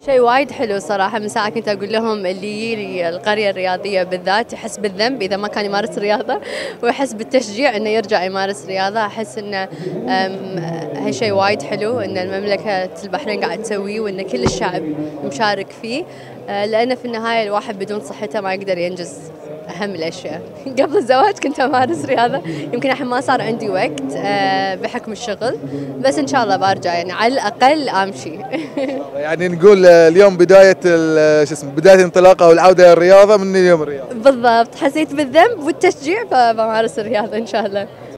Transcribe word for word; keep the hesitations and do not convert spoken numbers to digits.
شيء وايد حلو صراحة. من ساعة كنت أقول لهم اللي يجي القرية الرياضية بالذات يحس بالذنب إذا ما كان يمارس رياضة، ويحس بالتشجيع إنه يرجع يمارس رياضة. أحس إنه هالشيء وايد حلو إن المملكة البحرين قاعد تسويه، وإن كل الشعب مشارك فيه، لأنه في النهاية الواحد بدون صحته ما يقدر ينجز أهم الأشياء. قبل الزواج كنت أمارس رياضة، يمكن الحين ما صار عندي وقت بحكم الشغل، بس إن شاء الله برجع يعني على الأقل أمشي. يعني نقول اليوم بداية شو اسمه بداية الانطلاقة والعودة للرياضة من اليوم الرياضة. بالضبط، حسيت بالذنب والتشجيع فبمارس الرياضة إن شاء الله.